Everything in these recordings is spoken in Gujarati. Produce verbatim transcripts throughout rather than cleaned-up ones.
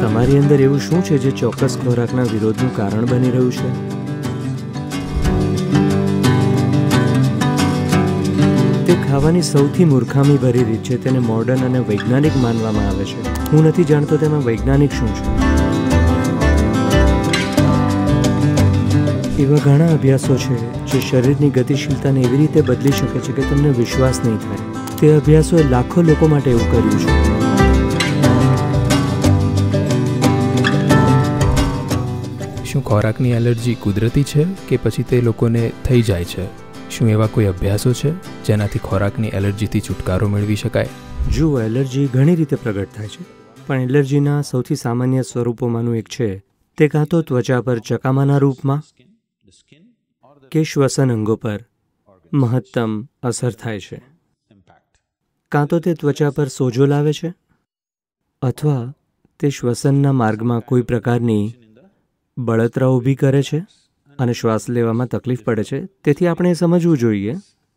તમારી અંદર એવું શું છે જે ચોક્કસ ખોરાકના વિરોધનું કારણ બની રહ્યું છે? તે ખાવાની સૌથી મૂર્ખામી ભરી રીત છે. તેને મોડર્ન અને વૈજ્ઞાનિક માનવામાં આવે છે. હું નથી જાણતો તેમાં વૈજ્ઞાનિક શું છે. એવા ઘણા અભ્યાસો છે જે શરીરની ગતિશીલતાને એવી રીતે બદલી શકે છે કે તમને વિશ્વાસ નહીં થાય. તે અભ્યાસોએ લાખો લોકો માટે એવું કર્યું છે. શું ખોરાકની એલર્જી કુદરતી છે કે પછી તે લોકોને થઈ જાય છે? શું એવા કોઈ અભ્યાસો છે જેનાથી ખોરાકની એલર્જીથી છુટકારો મેળવી શકાય? જુઓ, એલર્જી ઘણી રીતે પ્રગટ થાય છે, પણ એલર્જીના સૌથી સામાન્ય સ્વરૂપોમાંનું એક છે તે કાં તો ત્વચા પર ચકામાના રૂપમાં કે શ્વસન અંગો પર મહત્તમ અસર થાય છે. કાં તો તે ત્વચા પર સોજો લાવે છે અથવા તે શ્વસનના માર્ગમાં કોઈ પ્રકારની બળતરા ઊભી કરે છે અને શ્વાસ લેવામાં તકલીફ પડે છે. તેથી આપણે સમજવું જોઈએ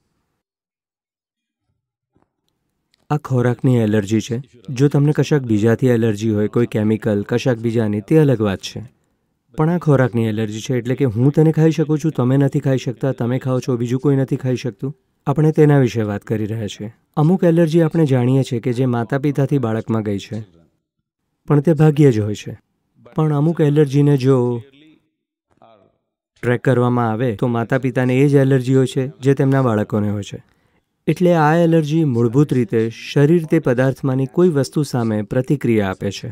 આ ખોરાકની એલર્જી છે. જો તમને કશાક બીજાથી એલર્જી હોય, કોઈ કેમિકલ, કશાક બીજાની, તે અલગ વાત છે. પણ આ ખોરાકની એલર્જી છે એટલે કે હું તેને ખાઈ શકું છું, તમે નથી ખાઈ શકતા, તમે ખાઓ છો, બીજું કોઈ નથી ખાઈ શકતું. આપણે તેના વિશે વાત કરી રહ્યા છીએ. અમુક એલર્જી આપણે જાણીએ છીએ કે જે માતા પિતાથી બાળકમાં ગઈ છે, પણ તે ભાગ્યે જ હોય છે. પણ અમુક એલર્જીને જો ટ્રેક કરવામાં આવે તો માતા પિતાને એ જ એલર્જી હોય છે જે તેમના બાળકોને હોય છે. એટલે આ એલર્જી મૂળભૂત રીતે શરીર તે પદાર્થમાંની કોઈ વસ્તુ સામે પ્રતિક્રિયા આપે છે.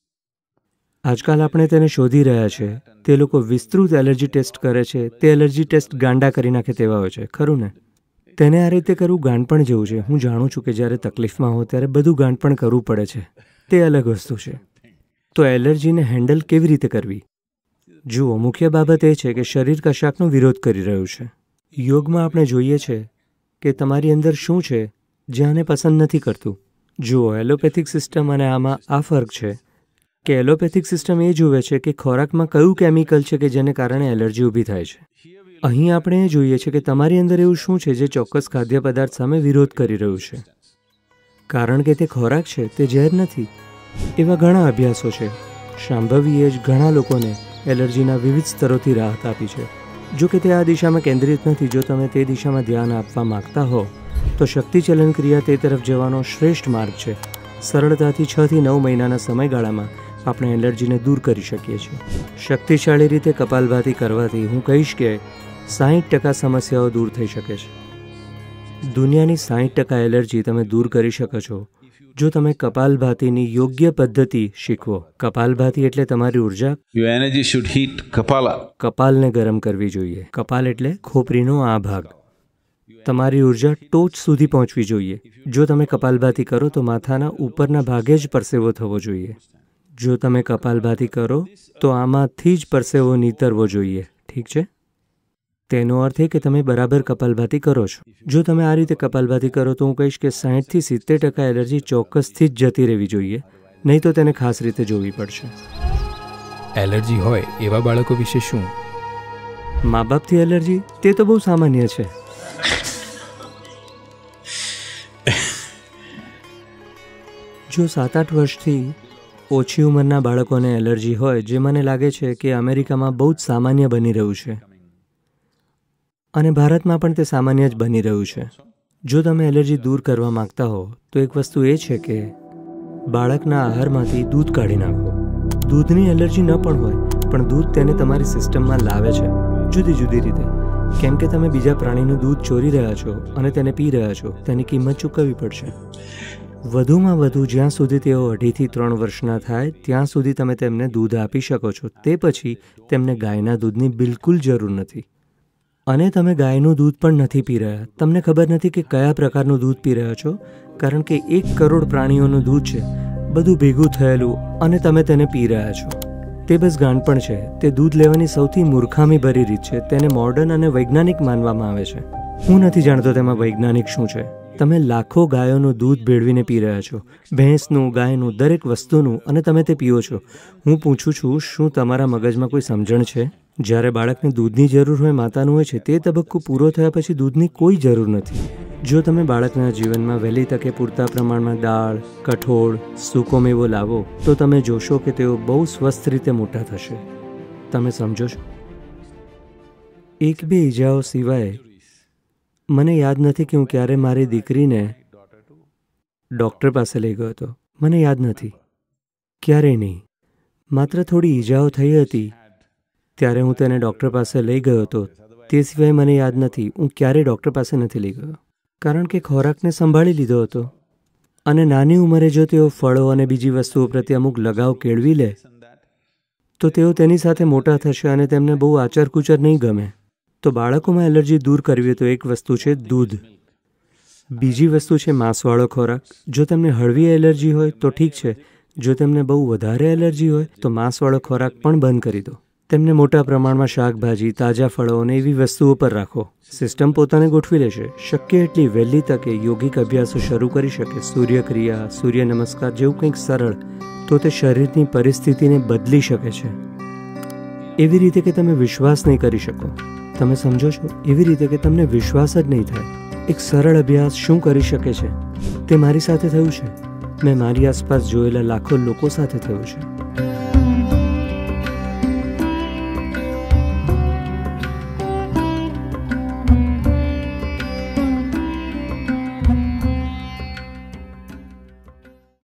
આજકાલ આપણે તેને શોધી રહ્યા છીએ. તે લોકો વિસ્તૃત એલર્જી ટેસ્ટ કરે છે. તે એલર્જી ટેસ્ટ ગાંડા કરી નાખે તેવા હોય છે, ખરું ને? તેને આ રીતે કરવું ગાંડપણ જેવું છે. હું જાણું છું કે જ્યારે તકલીફમાં હો ત્યારે બધું ગાંડપણ કરવું પડે છે. તે અલગ વસ્તુ છે. તો એલર્જીને હેન્ડલ કેવી રીતે કરવી? જુઓ, મુખ્ય બાબત એ છે કે શરીર કશાકનો વિરોધ કરી રહ્યું છે. યોગમાં આપણે જોઈએ છે કે તમારી અંદર શું છે જે આને પસંદ નથી કરતું. જુઓ, એલોપેથિક સિસ્ટમ અને આમાં આ ફર્ક છે કે એલોપેથિક સિસ્ટમ એ જુએ છે કે ખોરાકમાં કયું કેમિકલ છે કે જેને કારણે એલર્જી ઊભી થાય છે. અહીં આપણે એ જોઈએ છે કે તમારી અંદર એવું શું છે જે ચોક્કસ ખાદ્ય પદાર્થ સામે વિરોધ કરી રહ્યું છે. કારણ કે તે ખોરાક છે, તે ઝેર નથી. એવા ઘણા અભ્યાસો છે. શાંભવીએ જ ઘણા લોકોને એલર્જીના વિવિધ સ્તરોથી રાહત આપી છે. જો કે તે આ દિશામાં કેન્દ્રિત નથી. જો તમે તે દિશામાં ધ્યાન આપવા માગતા હો તો શક્તિચલન ક્રિયા તે તરફ જવાનો શ્રેષ્ઠ માર્ગ છે. સરળતાથી છ થી નવ મહિનાના સમયગાળામાં આપણે એલર્જીને દૂર કરી શકીએ છીએ. શક્તિશાળી રીતે કપાલભાતિ કરવાથી હું કહીશ કે સાહીઠ ટકા સમસ્યાઓ દૂર થઈ શકે છે. દુનિયાની સાહીઠ ટકા એલર્જી તમે દૂર કરી શકો છો જો તમે કપાલભાતિની યોગ્ય પદ્ધતિ શીખવો. કપાલભાતિ એટલે તમારી ઉર્જા Your energy should heat Kapala. કપાલને ગરમ કરવી જોઈએ. કપાલ એટલે ખોપરીનો આ ભાગ. તમારી ઉર્જા ટોચ સુધી પહોંચવી જોઈએ. જો તમે કપાલભાતિ કરો તો માથાના ઉપરના ભાગે જ પરસેવો થવો જોઈએ. જો તમે કપાલભાતિ કરો તો આમાંથી જ પરસેવો નીતરવો જોઈએ. ઠીક છે? તેનો અર્થ એ કે તમે બરાબર કપાલભાતિ કરો છો. જો તમે આ રીતે કપાલભાતિ કરો તો હું કહીશ કે સાહીઠથી સિત્તેર ટકા એલર્જી ચોક્કસથી જ જતી રહેવી જોઈએ. નહીં તો તેને ખાસ રીતે જોવી પડશે. એલર્જી હોય એવા બાળકો વિશે શું? મા બાપથી એલર્જી? તે તો બહુ સામાન્ય છે. જો સાત આઠ વર્ષથી ઓછી ઉંમરના બાળકોને એલર્જી હોય, જે મને લાગે છે કે અમેરિકામાં બહુ જ સામાન્ય બની રહ્યું છે અને ભારતમાં પણ તે સામાન્ય જ બની રહ્યું છે. જો તમે એલર્જી દૂર કરવા માગતા હો તો એક વસ્તુ એ છે કે બાળકના આહારમાંથી દૂધ કાઢી નાખો. દૂધની એલર્જી ન પણ હોય, પણ દૂધ તેને તમારી સિસ્ટમમાં લાવે છે જુદી જુદી રીતે. કેમ કે તમે બીજા પ્રાણીનું દૂધ ચોરી રહ્યા છો અને તેને પી રહ્યા છો, તેની કિંમત ચૂકવવી પડશે. વધુમાં વધુ જ્યાં સુધી તેઓ અઢીથી ત્રણ વર્ષના થાય ત્યાં સુધી તમે તેમને દૂધ આપી શકો છો. તે પછી તેમને ગાયના દૂધની બિલકુલ જરૂર નથી. અને તમે ગાયનું દૂધ પણ નથી પી રહ્યા. તમને ખબર નથી કે કયા પ્રકારનું દૂધ પી રહ્યા છો, કારણ કે એક કરોડ પ્રાણીઓનું દૂધ છે, બધું ભેગું થયેલું, અને તમે તેને પી રહ્યા છો. તે બસ ગાંડપણ છે. તે દૂધ લેવાની સૌથી મૂર્ખામી ભરી રીત છે. તેને મોડર્ન અને વૈજ્ઞાનિક માનવામાં આવે છે. હું નથી જાણતો તેમાં વૈજ્ઞાનિક શું છે. તમે લાખો ગાયોનું દૂધ ભેળવીને પી રહ્યા છો, ભેંસનું, ગાયનું, દરેક વસ્તુનું, અને તમે તે પીઓ છો. હું પૂછું છું, શું તમારા મગજમાં કોઈ સમજણ છે? જ્યારે બાળકને દૂધની જરૂર હોય માતાનું હોય છે તે તબક્કો પૂરો થયા પછી દૂધની કોઈ જરૂર નથી. જો તમે બાળકના જીવનમાં વહેલી તકે પૂરતા પ્રમાણમાં દાળ, કઠોળ, સૂકો મેવો લાવો તો તમે જોશો કે તેઓ બહુ સ્વસ્થ રીતે મોટા થશે. તમે સમજો છો? એક બે ઈજાઓ સિવાય મને યાદ નથી કે હું ક્યારે મારી દીકરીને ડૉક્ટર પાસે લઈ ગયો હતો. મને યાદ નથી, ક્યારેય નહીં. માત્ર થોડી ઈજાઓ થઈ હતી ત્યારે હું તેને ડૉક્ટર પાસે લઈ ગયો હતો. તે સિવાય મને યાદ નથી હું ક્યારેય ડૉક્ટર પાસે નથી લઈ ગયો, કારણ કે ખોરાકને સંભાળી લીધો હતો. અને નાની ઉંમરે જો તેઓ ફળો અને બીજી વસ્તુઓ પ્રત્યે અમુક લગાવ કેળવી લે તો તેઓ તેની સાથે મોટા થશે અને તેમને બહુ આચરકુચર નહીં ગમે. તો બાળકોમાં એલર્જી દૂર કરવી તો એક વસ્તુ છે દૂધ, બીજી વસ્તુ છે માંસવાળો ખોરાક. જો તેમને હળવી એલર્જી હોય તો ઠીક છે, જો તેમને બહુ વધારે એલર્જી હોય તો માંસવાળો ખોરાક પણ બંધ કરી દો. તેમને મોટા પ્રમાણમાં શાકભાજી, તાજા ફળો અને એવી વસ્તુઓ પર રાખો. સિસ્ટમ પોતાને ગોઠવી લેશે. શક્ય એટલી વહેલી તકે યોગિક અભ્યાસો શરૂ કરી શકે. સૂર્યક્રિયા, સૂર્ય નમસ્કાર જેવું કંઈક સરળ, તો તે શરીરની પરિસ્થિતિને બદલી શકે છે. એવી રીતે કે તમે વિશ્વાસ નહીં કરી શકો. તમે સમજો છો? એવી રીતે કે તમને વિશ્વાસ જ નહીં થાય. એક સરળ અભ્યાસ શું કરી શકે છે તે મારી સાથે થયું છે. મેં મારી આસપાસ જોયેલા લાખો લોકો સાથે થયું છે.